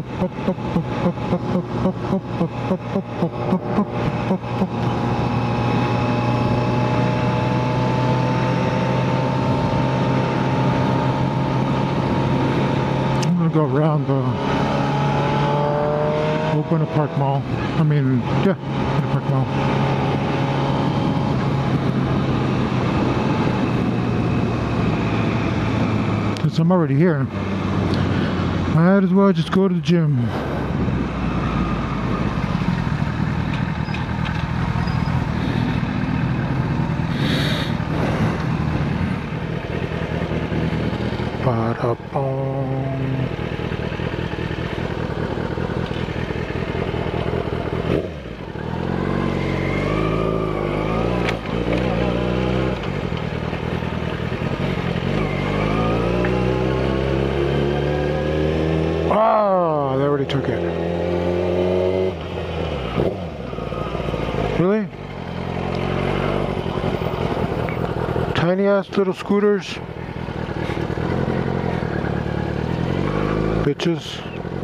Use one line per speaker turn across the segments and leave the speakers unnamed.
I'm gonna go around the Buena Park Mall. I mean, yeah, Buena Park Mall. Since I'm already here, might as well just go to the gym. Ba-da-bum. Ah, they already took it. Really? Tiny ass little scooters. Bitches.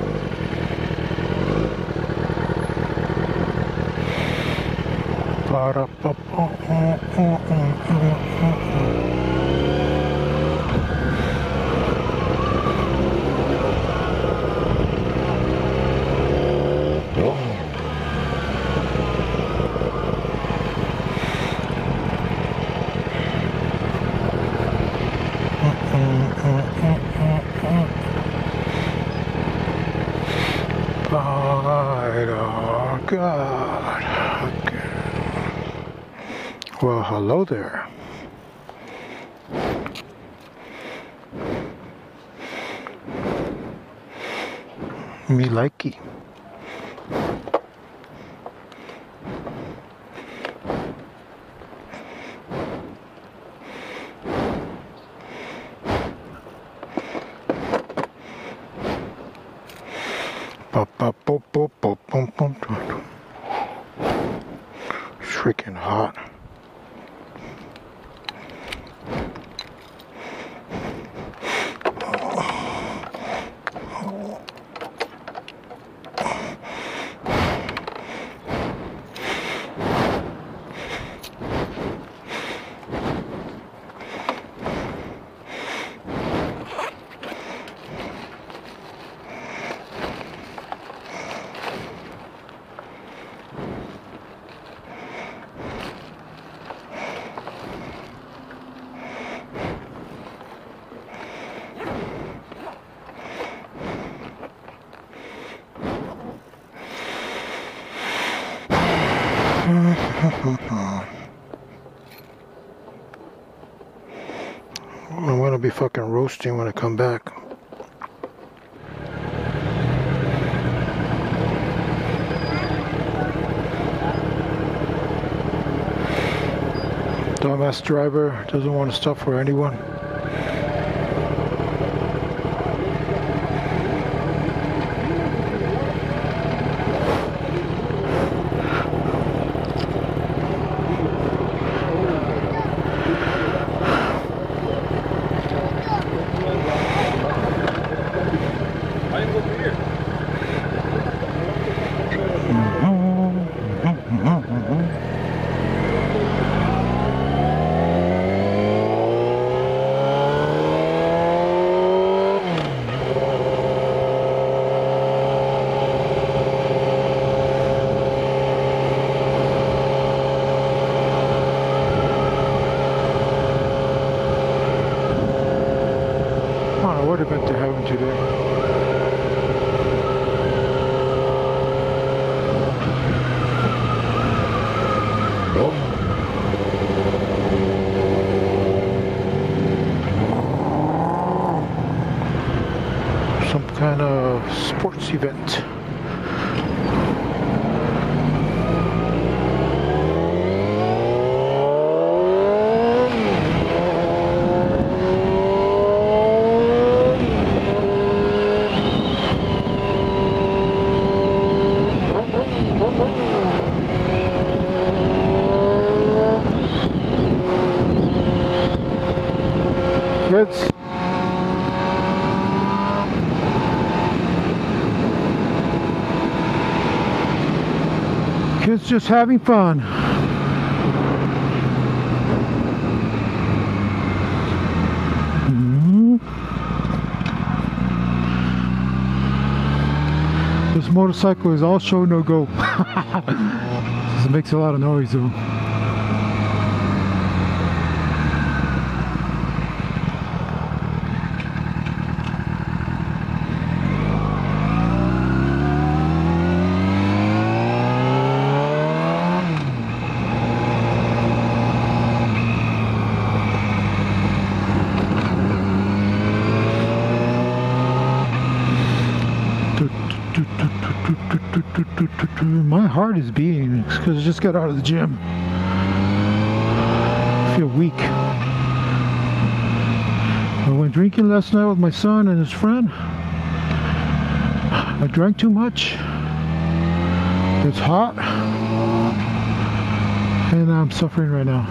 Oh God. Okay. Well, hello there. Me likey. Freaking hot. I'm gonna be fucking roasting when I come back. Dumbass driver doesn't want to stop for anyone. What event they're having today? Some kind of sports event. Kids. It's just having fun. This motorcycle is all show no go. It makes a lot of noise though. My heart is beating because I just got out of the gym. I feel weak. I went drinking last night with my son and his friend. I drank too much. It's hot. And I'm suffering right now.